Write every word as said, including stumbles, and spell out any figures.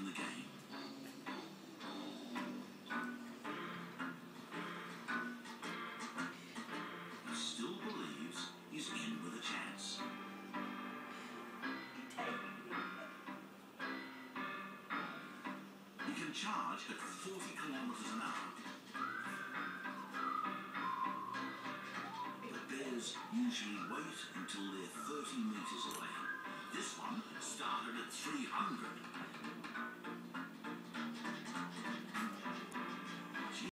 in the game. He still believes he's in with a chance. He can charge at forty kilometers an hour. But bears usually wait until they're thirty meters away. This one started at three hundred.